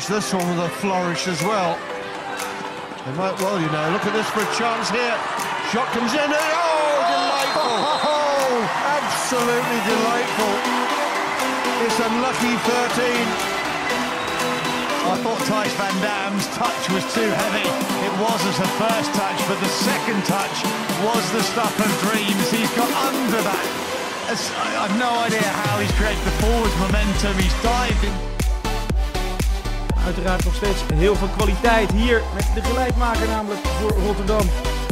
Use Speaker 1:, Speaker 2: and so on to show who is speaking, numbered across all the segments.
Speaker 1: watch this one with a flourish as well. They might well, you know, look at this for a chance here. Shot comes in, oh, delightful! Oh, absolutely delightful. It's a lucky 13. I thought Thijs van Dam's touch was too heavy. It was as a first touch, but the second touch was the stuff of dreams. He's got under that. I've no idea how he's created the forward momentum. He's dived in.
Speaker 2: Uiteraard nog steeds heel veel kwaliteit hier met de gelijkmaker, namelijk voor Rotterdam.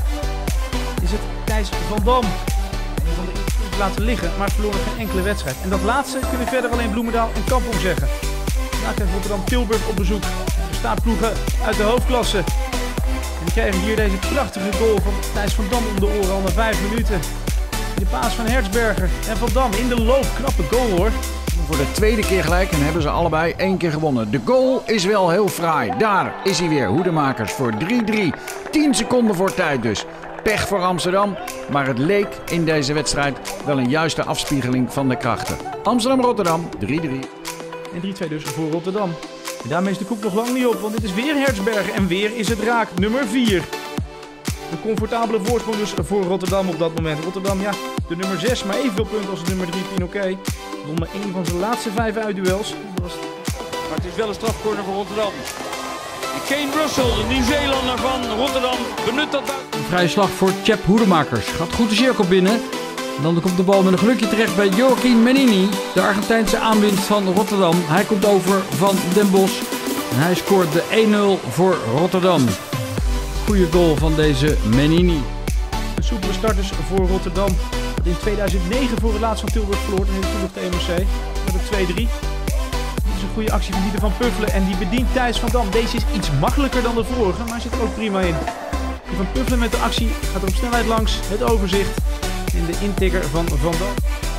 Speaker 2: Is het Thijs van Dam. Die van de laten liggen, maar verloren geen enkele wedstrijd. En dat laatste kunnen verder alleen Bloemendaal en Kampong zeggen. Vandaag heeft Rotterdam Tilburg op bezoek. Er staan ploegen uit de hoofdklasse. En die krijgen hier deze prachtige goal van Thijs van Dam om de oren al na 5 minuten. De paas van Hertzberger en Van Dam in de loop. Knappe goal hoor.
Speaker 3: Voor de tweede keer gelijk en hebben ze allebei 1 keer gewonnen. De goal is wel heel fraai. Daar is hij weer. Hoedemakers voor 3-3. 10 seconden voor tijd dus. Pech voor Amsterdam, maar het leek in deze wedstrijd wel een juiste afspiegeling van de krachten. Amsterdam-Rotterdam 3-3.
Speaker 2: En 3-2 dus voor Rotterdam. En daarmee is de koek nog lang niet op, want dit is weer Hertzberger en weer is het raak. Nummer 4. Een comfortabele voorsprong dus voor Rotterdam op dat moment. Rotterdam, ja, de nummer 6, maar evenveel punten als de nummer 3 Pinoquet. Won maar 1 van zijn laatste 5 uitduels.
Speaker 4: Maar het is wel een strafcorner voor Rotterdam. Kane Russell, de Nieuw-Zeelander van Rotterdam, benut dat buiten.
Speaker 5: Een vrije slag voor Chep Hoedemakers. Gaat goed de cirkel binnen. En dan komt de bal met een gelukje terecht bij Joaquin Menini, de Argentijnse aanwinst van Rotterdam. Hij komt over van Den Bosch en hij scoort de 1-0 voor Rotterdam. Goeie goal van deze Menini.
Speaker 2: Een soepele start dus voor Rotterdam. Dat in 2009 voor het laatst van Tilburg verloor. En toen nog de MRC met een 2-3. Dit is een goede actie van Dieter van Puffelen en die bedient Thijs van Dam. Deze is iets makkelijker dan de vorige, maar zit er ook prima in. Van Puffelen met de actie gaat er op snelheid langs, het overzicht en de intikker van Van Dam.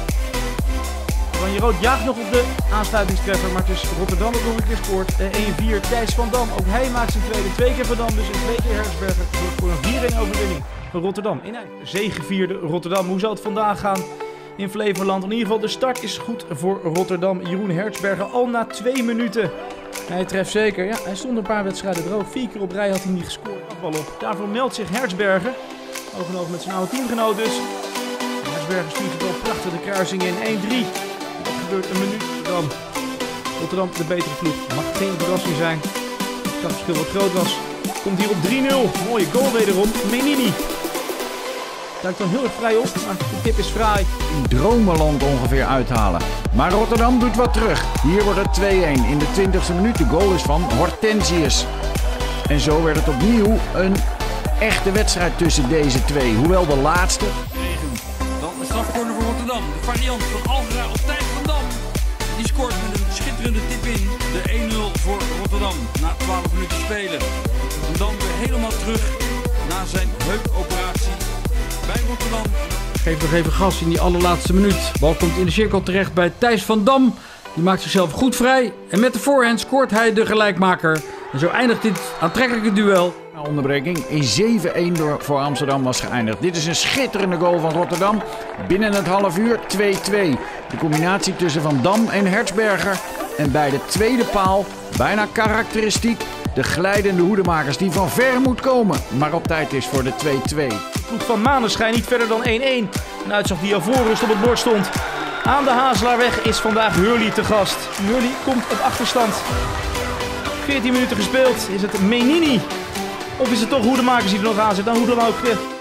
Speaker 2: Oranje Rood jaagt nog op de aansluitingstreffer, maar het is Rotterdam dat nog een keer scoort. 1-4 Thijs van Dam, ook hij maakt zijn tweede. 2 keer Van Dam, dus 2 keer Hertzberger. Zorgt voor een 4-1 overwinning van Rotterdam. In zegevierde Rotterdam. Hoe zal het vandaag gaan in Flevoland? In ieder geval de start is goed voor Rotterdam. Jeroen Hertzberger al na 2 minuten. Hij treft zeker. Ja, hij stond een paar wedstrijden droog. 4 keer op rij had hij niet gescoord. Afbal op. Daarvoor meldt zich Hertzberger. Oog en oog met zijn oude teamgenoot dus. Hertzberger stuurt het op prachtig de kruising in. 1-3. Dat gebeurt een minuut dan. Rotterdam de betere ploeg. Mag geen verrassing zijn. Het verschil wat groot was. Komt hier op 3-0. Mooie goal wederom. Menini. Duikt dan heel erg vrij op, maar de tip is fraai.
Speaker 3: In dromenland ongeveer uithalen. Maar Rotterdam doet wat terug. Hier wordt het 2-1 in de 20e minuut. De goal is van Hortensius. En zo werd het opnieuw een echte wedstrijd tussen deze twee. Hoewel de laatste...
Speaker 4: Dan een strafcorner voor Rotterdam. De variant van Algera op Thijs van Dam. Die scoort met een schitterende tip in. De 1-0 voor Rotterdam na 12 minuten spelen. En dan weer helemaal terug na zijn heupoperatie bij Rotterdam.
Speaker 5: Geeft nog even gas in die allerlaatste minuut. Bal komt in de cirkel terecht bij Thijs van Dam. Die maakt zichzelf goed vrij. En met de voorhand scoort hij de gelijkmaker. En zo eindigt dit aantrekkelijke duel.
Speaker 3: Na onderbreking in 7-1 voor Amsterdam was geëindigd. Dit is een schitterende goal van Rotterdam. Binnen het half uur 2-2. De combinatie tussen Van Dam en Hertzberger. En bij de tweede paal, bijna karakteristiek, de glijdende Hoedemakers die van ver moet komen. Maar op tijd is voor de 2-2.
Speaker 2: De ploeg van Maneschijn niet verder dan 1-1. Een uitslag die al voor rust op het bord stond. Aan de Hazelaarweg is vandaag Hurley te gast. Hurley komt op achterstand. 14 minuten gespeeld. Is het Menini? Of is het toch Hoedemakers die er nog aan zit? Dan hoe dan ook.